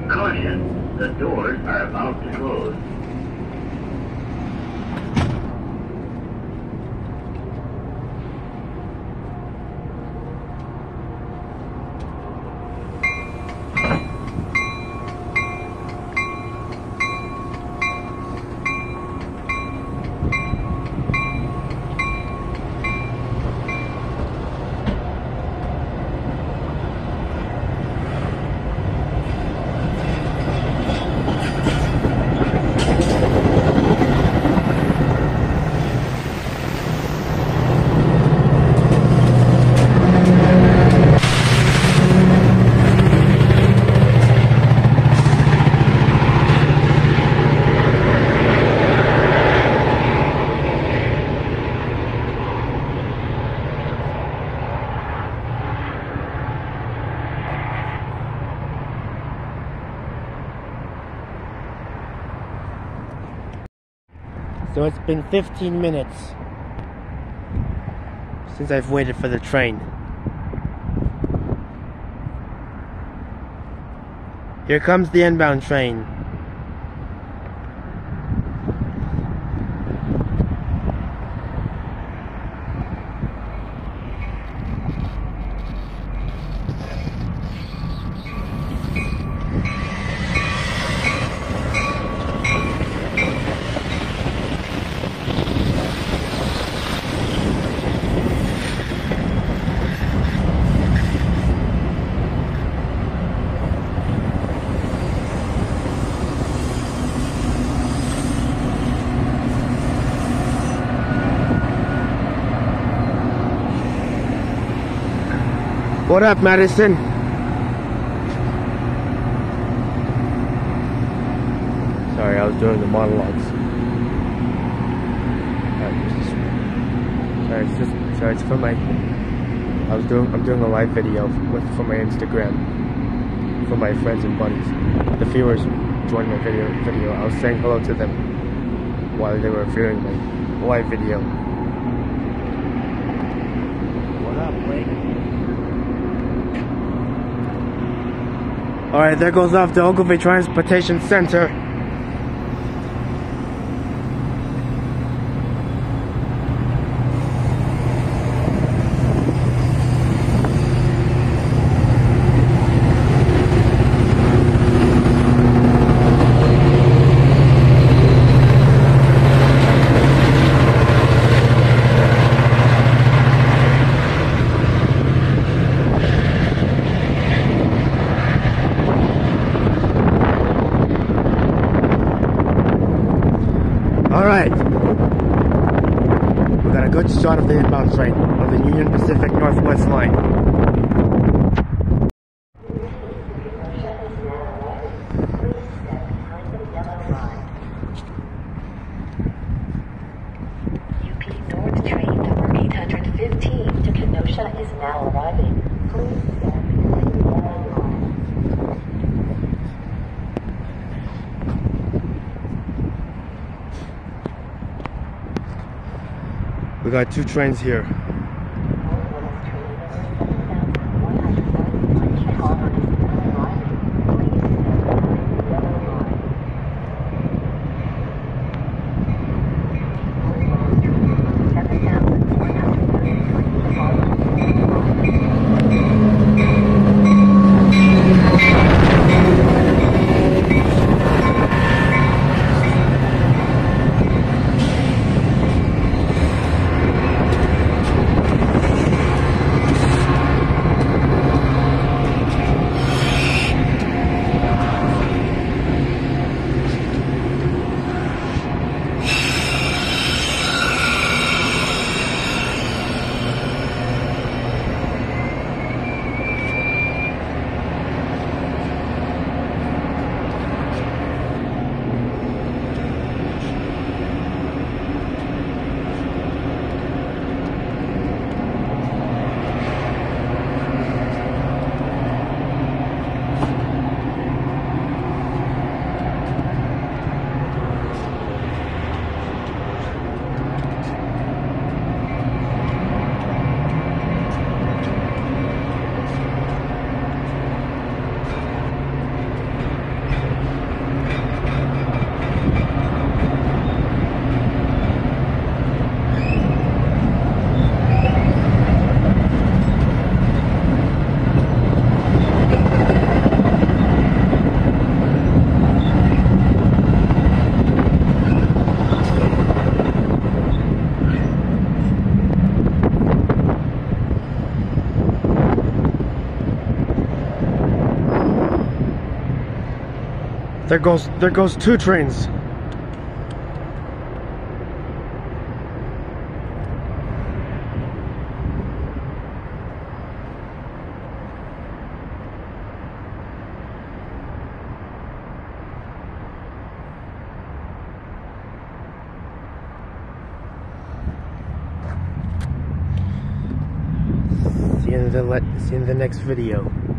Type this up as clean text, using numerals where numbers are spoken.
Caution, the doors are about to close. So it's been 15 minutes since I've waited for the train. Here comes the inbound train. What up, Madison? Sorry, I was doing the monologues. Sorry, it's for my. I'm doing a live video for my Instagram for my friends and buddies. The viewers joined my video. I was saying hello to them while they were viewing my live video. What up, Blake? Alright, there goes off the Ogilvy Transportation Center. Alright, we got a good shot of the inbound train on the Union Pacific Northwest line. UP North train number 815 to Kenosha is now arriving. Please stand. We got two trains here. There goes 2 trains. See you in the next video.